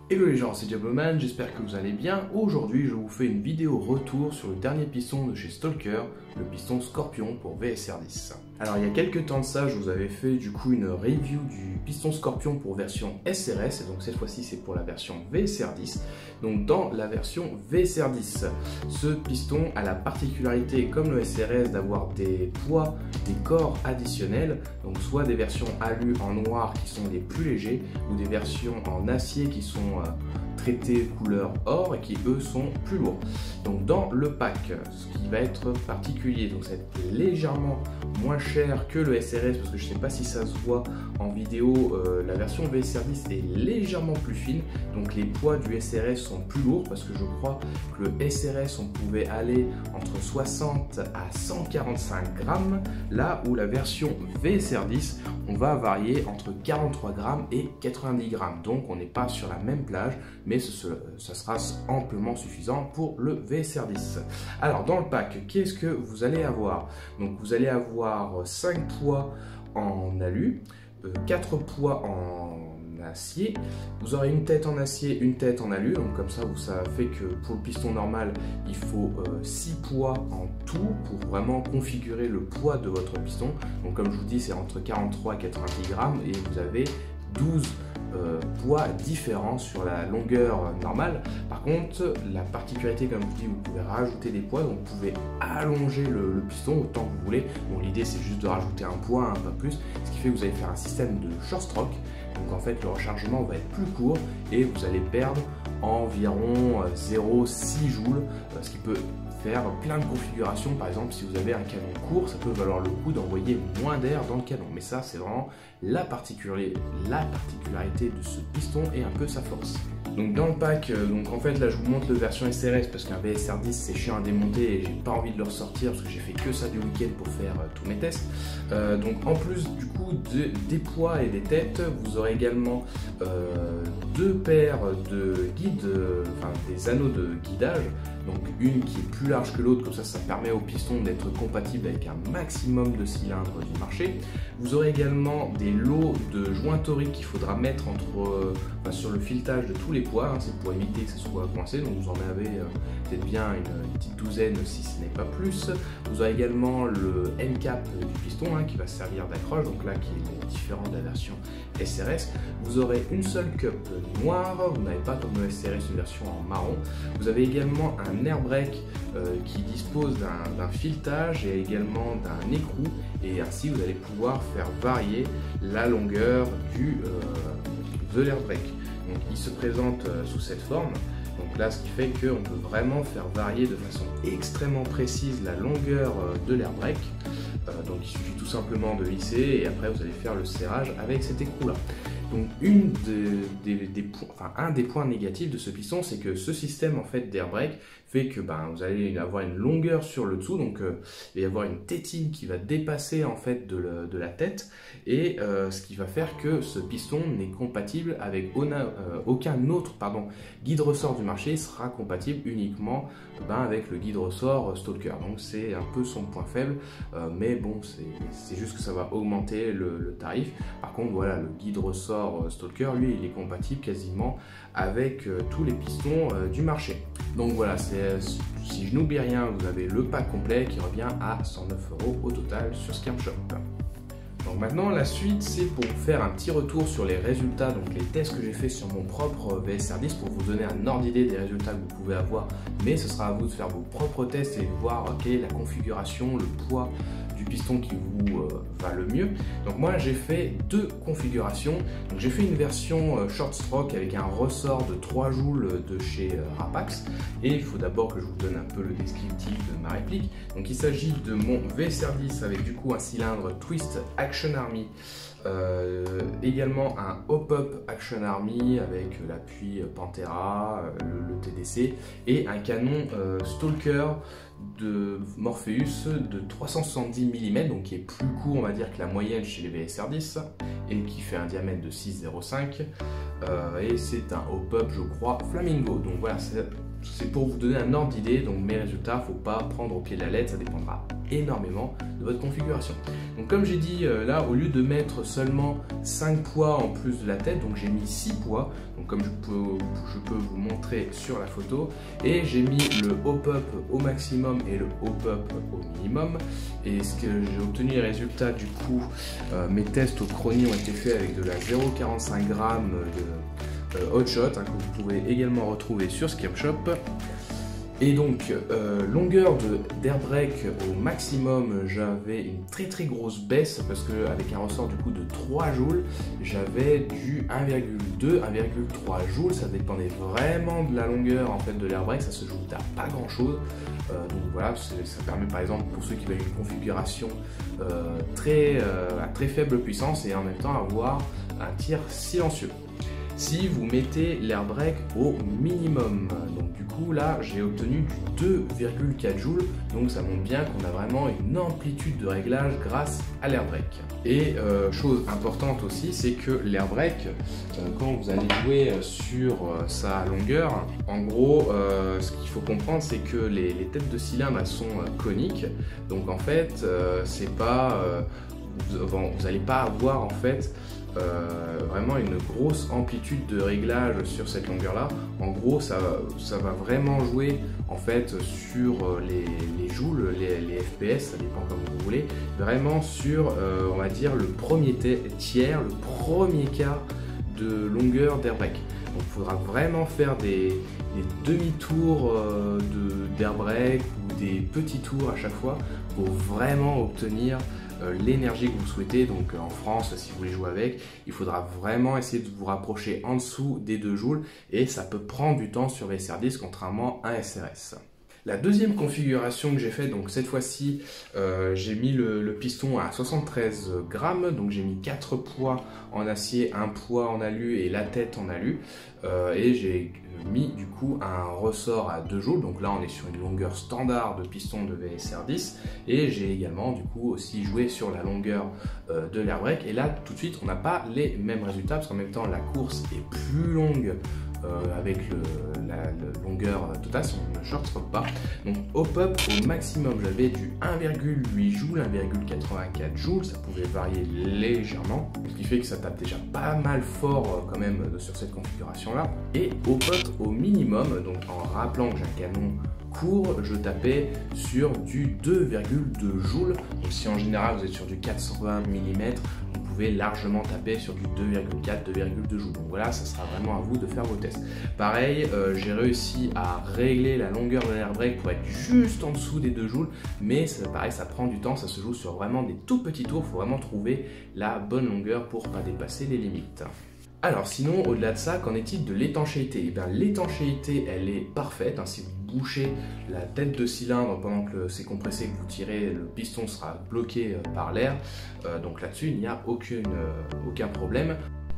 Hello les gens, c'est Diabloman, j'espère que vous allez bien. Aujourd'hui, je vous fais une vidéo retour sur le dernier piston de chez Stalker, le piston Scorpion pour VSR10. Alors il y a quelques temps de ça, je vous avais fait du coup une review du piston Scorpion pour version SRS, et donc cette fois-ci c'est pour la version VSR10. Donc dans la version VSR10, ce piston a la particularité, comme le SRS, d'avoir des poids, des corps additionnels, donc soit des versions alu en noir qui sont les plus légers, ou des versions en acier qui sont traités couleur or et qui eux sont plus lourds. Donc dans le pack, ce qui va être particulier, donc ça va être légèrement moins cher que le SRS, parce que je ne sais pas si ça se voit en vidéo, la version VSR10 est légèrement plus fine, donc les poids du SRS sont plus lourds, parce que je crois que le SRS on pouvait aller entre 60 à 145 grammes, là où la version VSR10 on va varier entre 43 grammes et 90 grammes, donc on n'est pas sur la même plage, mais ça sera amplement suffisant pour le VSR10. Alors dans le pack, qu'est-ce que vous allez avoir? Donc vous allez avoir 5 poids en alu, 4 poids en acier, vous aurez une tête en acier, une tête en alu, donc comme ça ça fait que pour le piston normal il faut 6 poids en tout pour vraiment configurer le poids de votre piston. Donc comme je vous dis, c'est entre 43 et 90 grammes et vous avez 12 poids différents sur la longueur normale. Par contre, la particularité, comme je vous dis, vous pouvez rajouter des poids, donc vous pouvez allonger le piston autant que vous voulez. Bon, l'idée c'est juste de rajouter un poids, pas plus, ce qui fait que vous allez faire un système de short stroke. Donc en fait le rechargement va être plus court et vous allez perdre environ 0,6 joules, ce qui peut faire plein de configurations. Par exemple, si vous avez un canon court, ça peut valoir le coup d'envoyer moins d'air dans le canon, mais ça c'est vraiment la particularité de ce piston et un peu sa force. Donc dans le pack, donc en fait là je vous montre la version SRS parce qu'un VSR10 c'est chiant à démonter et j'ai pas envie de le ressortir parce que j'ai fait que ça du week-end pour faire tous mes tests. Donc en plus du coup des poids et des têtes, vous aurez également deux paires de guides, enfin des anneaux de guidage. Donc une qui est plus large que l'autre, comme ça permet au piston d'être compatible avec un maximum de cylindres du marché. Vous aurez également des lots de jointories qu'il faudra mettre sur le filetage de tous les poids, c'est pour éviter que ça soit coincé, donc vous en avez peut-être bien une petite douzaine si ce n'est pas plus. Vous aurez également le end cap du piston qui va servir d'accroche, donc là qui est différent de la version SRS. Vous aurez une seule cup noire, vous n'avez pas comme le SRS une version en marron. Vous avez également un air brake qui dispose d'un filetage et également d'un écrou, et ainsi vous allez pouvoir faire varier la longueur de l'air brake. Donc il se présente sous cette forme. Donc là, ce qui fait qu'on peut vraiment faire varier de façon extrêmement précise la longueur de l'air brake. Donc il suffit tout simplement de lisser et après vous allez faire le serrage avec cet écrou là. Donc un des points négatifs de ce piston, c'est que ce système en fait d'air brake fait que vous allez avoir une longueur sur le dessous, donc il va y avoir une tétine qui va dépasser en fait de la tête, et ce qui va faire que ce piston n'est compatible avec aucun autre guide ressort du marché. Il sera compatible uniquement avec le guide ressort Stalker. Donc c'est un peu son point faible, mais bon, c'est juste que ça va augmenter le tarif. Par contre voilà, le guide ressort Stalker, lui, il est compatible quasiment avec tous les pistons du marché. Donc voilà, si je n'oublie rien, vous avez le pack complet qui revient à 109 € au total sur Scamshop. Donc maintenant la suite, c'est pour vous faire un petit retour sur les résultats, donc les tests que j'ai fait sur mon propre VSR10 pour vous donner un ordre d'idée des résultats que vous pouvez avoir, mais ce sera à vous de faire vos propres tests et de voir quelle est la configuration, le poids du piston qui vous va le mieux. Donc moi j'ai fait deux configurations. Donc j'ai fait une version short stroke avec un ressort de 3 joules de chez Rapax, et il faut d'abord que je vous donne un peu le descriptif de ma réplique. Donc il s'agit de mon VSR10 avec du coup un cylindre Twist Action Army, également un Hop-Up Action Army avec l'appui Pantera, le TDC, et un canon Stalker de Morpheus de 370 mm, donc qui est plus court on va dire que la moyenne chez les VSR10 et qui fait un diamètre de 6,05, et c'est un hop-up je crois Flamingo. Donc voilà, c'est pour vous donner un ordre d'idée. Donc mes résultats, faut pas prendre au pied de la lettre, ça dépendra énormément de votre configuration. Donc comme j'ai dit là, au lieu de mettre seulement 5 poids en plus de la tête, donc j'ai mis 6 poids, donc comme je peux vous montrer sur la photo, et j'ai mis le hop-up au maximum et le hop-up au minimum. Et ce que j'ai obtenu les résultats, du coup, mes tests au chronie ont été faits avec de la 0,45 g de hot shot, hein, que vous pouvez également retrouver sur Skirpshop. Et donc, longueur d'air brake au maximum, j'avais une très grosse baisse parce qu'avec un ressort du coup de 3 joules, j'avais du 1,2, 1,3 joules. Ça dépendait vraiment de la longueur en fait de l'air brake, ça se joue à pas grand chose. Donc voilà, ça permet par exemple pour ceux qui veulent une configuration à très faible puissance et en même temps avoir un tir silencieux. Si vous mettez l'air brake au minimum, donc du coup là j'ai obtenu du 2,4 joules, donc ça montre bien qu'on a vraiment une amplitude de réglage grâce à l'air brake. Et chose importante aussi, c'est que l'air brake, quand vous allez jouer sur sa longueur, en gros ce qu'il faut comprendre c'est que les têtes de cylindre elles sont coniques, donc en fait c'est pas vous n'allez pas avoir en fait vraiment une grosse amplitude de réglage sur cette longueur là. En gros ça va vraiment jouer en fait sur les joules, les FPS, ça dépend comme vous voulez, vraiment sur on va dire le premier tiers, le premier quart de longueur d'air brake. Donc il faudra vraiment faire des demi-tours d'air brake ou des petits tours à chaque fois pour vraiment obtenir l'énergie que vous souhaitez. Donc en France, si vous voulez jouer avec, il faudra vraiment essayer de vous rapprocher en dessous des 2 joules et ça peut prendre du temps sur VSR10 contrairement à un SRS. La deuxième configuration que j'ai faite, donc cette fois-ci, j'ai mis le piston à 73 grammes, donc j'ai mis 4 poids en acier, 1 poids en alu et la tête en alu, et j'ai mis du coup un ressort à 2 joules, donc là on est sur une longueur standard de piston de VSR10, et j'ai également du coup aussi joué sur la longueur de l'air brake, et là tout de suite on n'a pas les mêmes résultats, parce qu'en même temps la course est plus longue avec la longueur totale si on ne short stroke pas. Donc hop-up au maximum j'avais du 1,8 joules, 1,84 joules, ça pouvait varier légèrement, ce qui fait que ça tape déjà pas mal fort quand même sur cette configuration là. Et hop-up au minimum, donc en rappelant que j'ai un canon court, je tapais sur du 2,2 joules. Donc si en général vous êtes sur du 420 mm, vous pouvez largement taper sur du 2,4, 2,2 joules. Donc voilà, ça sera vraiment à vous de faire vos tests. Pareil, j'ai réussi à régler la longueur de l'air brake pour être juste en dessous des 2 joules, mais pareil, ça prend du temps, ça se joue sur vraiment des tout petits tours, il faut vraiment trouver la bonne longueur pour ne pas dépasser les limites. Alors sinon, au-delà de ça, qu'en est-il de l'étanchéité? Eh bien, l'étanchéité, elle est parfaite, hein. Si vous bouchez la tête de cylindre pendant que c'est compressé, que vous tirez, le piston sera bloqué par l'air. Donc là-dessus, il n'y a aucun problème.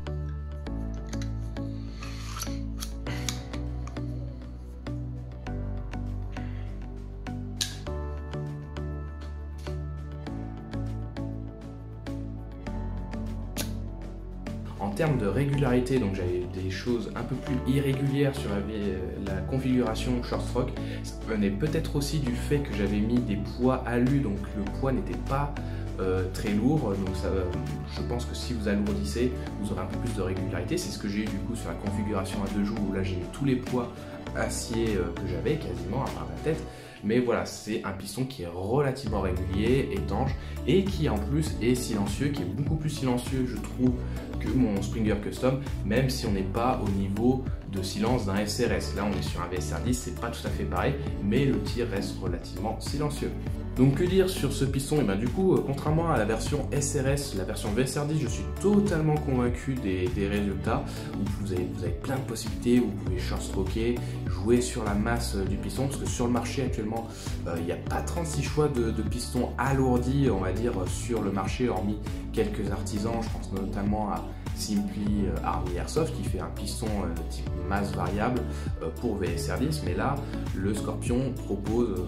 En termes de régularité, donc j'avais des choses un peu plus irrégulières sur la configuration short stroke. Ça venait peut-être aussi du fait que j'avais mis des poids alu, donc le poids n'était pas très lourd, donc ça, je pense que si vous alourdissez, vous aurez un peu plus de régularité. C'est ce que j'ai eu du coup sur la configuration à 2 joules où là j'ai mis tous les poids acier que j'avais quasiment à part la tête. Mais voilà, c'est un piston qui est relativement régulier, étanche et qui en plus est silencieux, qui est beaucoup plus silencieux je trouve que mon Springer Custom, même si on n'est pas au niveau de silence d'un SRS. Là on est sur un VSR10, c'est pas tout à fait pareil, mais le tir reste relativement silencieux. Donc que dire sur ce piston? Et bien du coup, contrairement à la version SRS, la version VSR10, je suis totalement convaincu des résultats. Vous avez plein de possibilités, vous pouvez short stroker, jouer sur la masse du piston, parce que sur le marché actuellement, il n'y a pas 36 choix de pistons alourdis, on va dire, sur le marché, hormis quelques artisans. Je pense notamment à Simply Army Airsoft qui fait un piston de type masse variable pour VSR10, mais là le Scorpion propose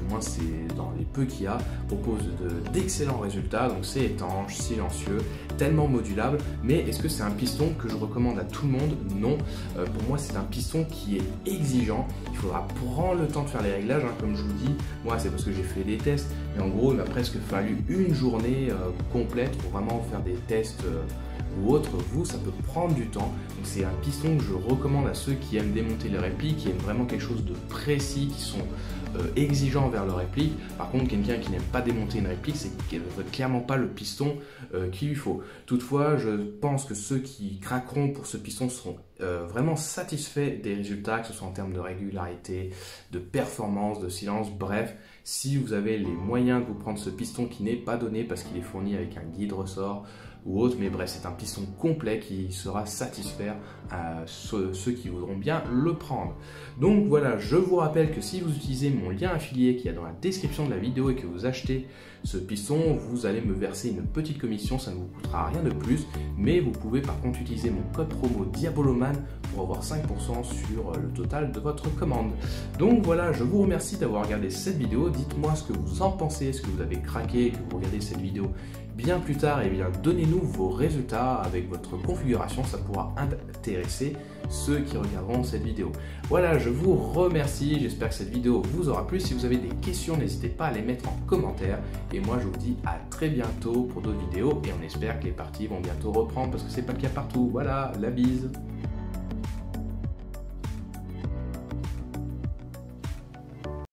du moins c'est dans les peu qu'il y a, propose d'excellents résultats, donc c'est étanche, silencieux, tellement modulable. Mais est-ce que c'est un piston que je recommande à tout le monde? Non, pour moi c'est un piston qui est exigeant, il faudra prendre le temps de faire les réglages, hein, comme je vous dis, moi c'est parce que j'ai fait des tests, mais en gros il m'a presque fallu une journée complète pour vraiment faire des tests ou autre. Vous, ça peut prendre du temps, donc c'est un piston que je recommande à ceux qui aiment démonter les répliques, qui aiment vraiment quelque chose de précis, qui sont exigeants envers leur réplique. Par contre, quelqu'un qui n'aime pas démonter une réplique, c'est clairement pas le piston qu'il lui faut. Toutefois, je pense que ceux qui craqueront pour ce piston seront vraiment satisfaits des résultats, que ce soit en termes de régularité, de performance, de silence, bref. Si vous avez les moyens de vous prendre ce piston qui n'est pas donné parce qu'il est fourni avec un guide ressort ou autre, mais bref, c'est un piston complet qui sera satisfaire à ceux qui voudront bien le prendre. Donc voilà, je vous rappelle que si vous utilisez mon lien affilié qui est dans la description de la vidéo et que vous achetez ce piston, vous allez me verser une petite commission, ça ne vous coûtera rien de plus, mais vous pouvez par contre utiliser mon code promo Diaboloman pour avoir 5% sur le total de votre commande. Donc voilà, je vous remercie d'avoir regardé cette vidéo, dites-moi ce que vous en pensez, est-ce que vous avez craqué, que vous regardez cette vidéo bien plus tard, et bien donnez-nous vos résultats avec votre configuration, ça pourra intéresser ceux qui regarderont cette vidéo. Voilà, je vous remercie, j'espère que cette vidéo vous aura plu. Si vous avez des questions, n'hésitez pas à les mettre en commentaire, et moi je vous dis à très bientôt pour d'autres vidéos, et on espère que les parties vont bientôt reprendre parce que c'est pas le cas partout. Voilà, la bise.